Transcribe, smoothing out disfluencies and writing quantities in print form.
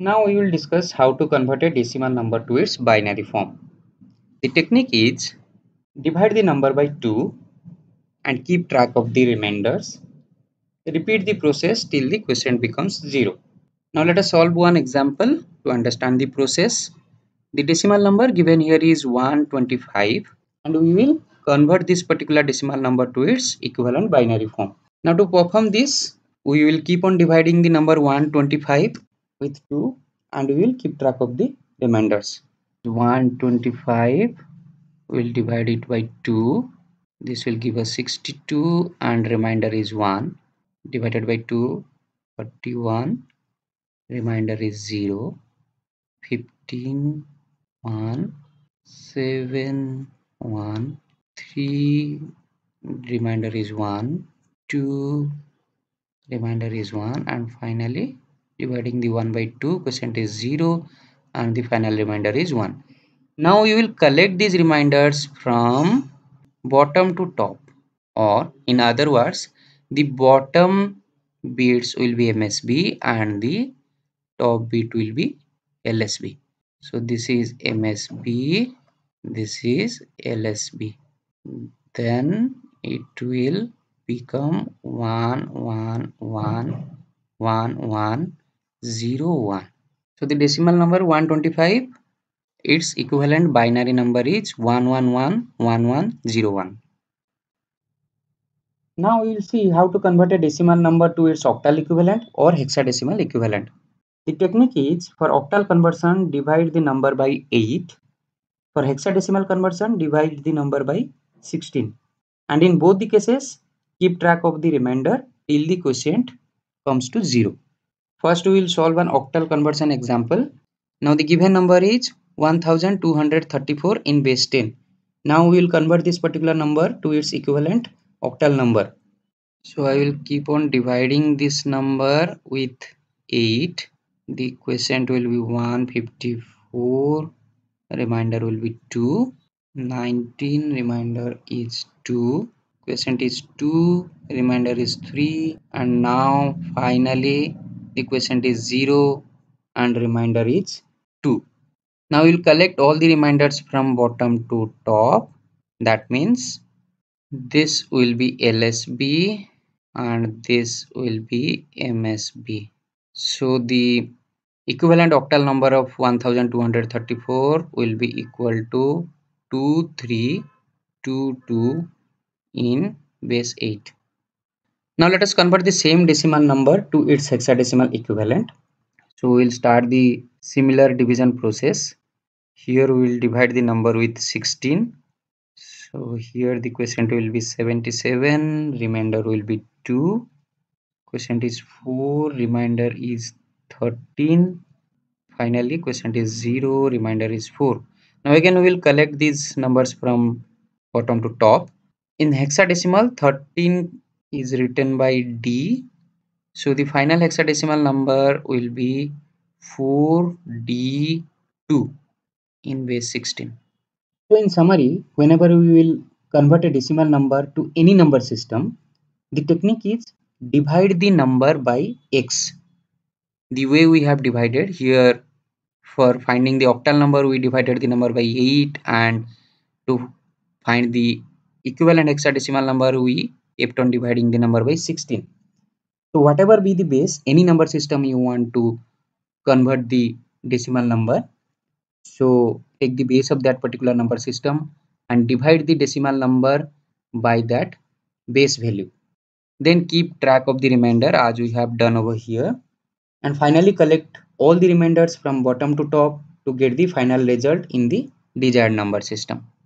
Now we will discuss how to convert a decimal number to its binary form. The technique is divide the number by 2 and keep track of the remainders. Repeat the process till the quotient becomes 0. Now let us solve one example to understand the process. The decimal number given here is 125 and we will convert this particular decimal number to its equivalent binary form. Now to perform this, we will keep on dividing the number 125 with 2 and we will keep track of the remainders. 125 will divide it by 2. This will give us 62 and remainder is 1. Divided by 2, 41. Remainder is 0. 15, 1, 7, 1, 3. Remainder is 1. 2. Remainder is 1, and finally dividing the 1 by 2, quotient is 0 and the final remainder is 1. Now you will collect these remainders from bottom to top, or in other words, the bottom bits will be MSB and the top bit will be LSB. So this is MSB, this is LSB. Then it will become 1 1 1 1 1 0 1. So the decimal number 125, its equivalent binary number is 1111101. Now we will see how to convert a decimal number to its octal equivalent or hexadecimal equivalent. The technique is, for octal conversion, divide the number by 8. For hexadecimal conversion, divide the number by 16. And in both the cases, keep track of the remainder till the quotient comes to 0. First, we will solve an octal conversion example. Now the given number is 1234 in base 10. Now we will convert this particular number to its equivalent octal number. So I will keep on dividing this number with 8. The quotient will be 154. Remainder will be 2. 19. Remainder is 2. Quotient is 2. Remainder is 3. And now finally the quotient is 0 and remainder is 2. Now we will collect all the remainders from bottom to top. That means this will be LSB and this will be MSB. So the equivalent octal number of 1234 will be equal to 2322 in base 8. Now let us convert the same decimal number to its hexadecimal equivalent. So we will start the similar division process. Here we will divide the number with 16. So here the quotient will be 77, remainder will be 2. Quotient is 4, remainder is 13. Finally quotient is 0, remainder is 4. Now again we will collect these numbers from bottom to top. In hexadecimal, 13 is written by D. So the final hexadecimal number will be 4D2 in base 16. So in summary, whenever we will convert a decimal number to any number system, the technique is divide the number by x. The way we have divided here, for finding the octal number, we divided the number by 8, and to find the equivalent hexadecimal number, we kept on dividing the number by 16. So whatever be the base, any number system you want to convert the decimal number, so take the base of that particular number system and divide the decimal number by that base value. Then keep track of the remainder as we have done over here. And finally collect all the remainders from bottom to top to get the final result in the desired number system.